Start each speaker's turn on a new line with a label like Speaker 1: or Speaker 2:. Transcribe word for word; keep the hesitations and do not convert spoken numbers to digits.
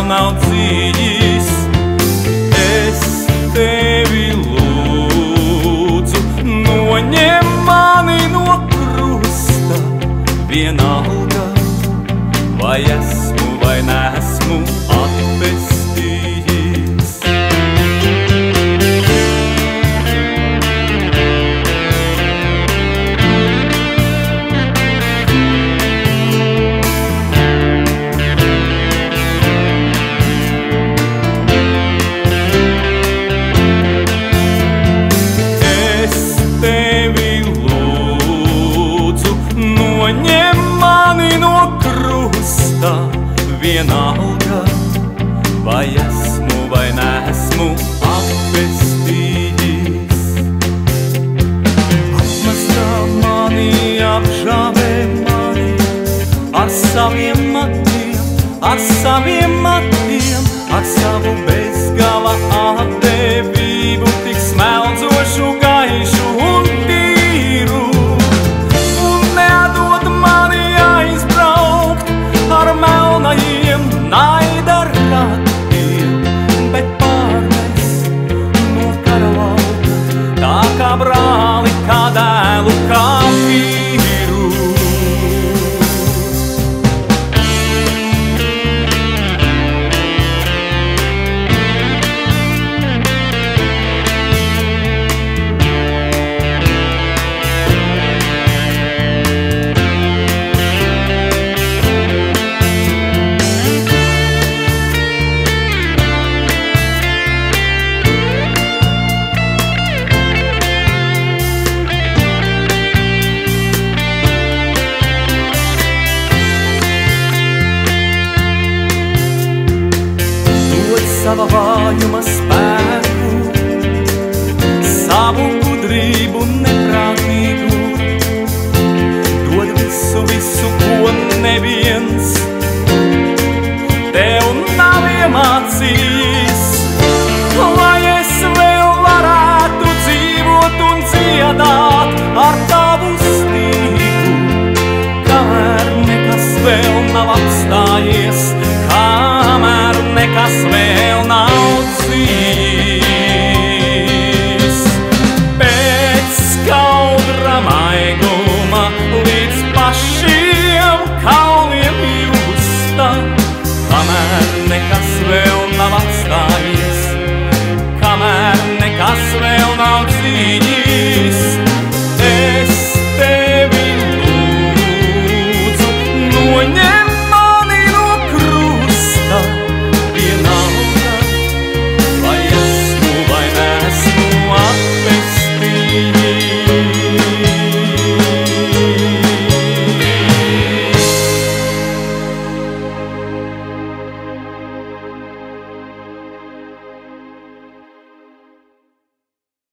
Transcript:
Speaker 1: nav dzīvs. Es tevi lūdzu, noņem mani no krusta, vienalga, vai esmu vai nesmu atpestījis. Noņem mani no krusta, vienalga, vai esmu vai nesmu atpestījis. Apmazgā mani, apžāvē mani ar saviem matiem, ar saviem matiem, ar savu bezgala atdevību, tik smeldzošu, gaišu un tīru. Ar melnajiem naida ratiem, bet pārnes no kara lauka, tā kā brāli, kā dēlu, kā vīru. Sava vājuma spēka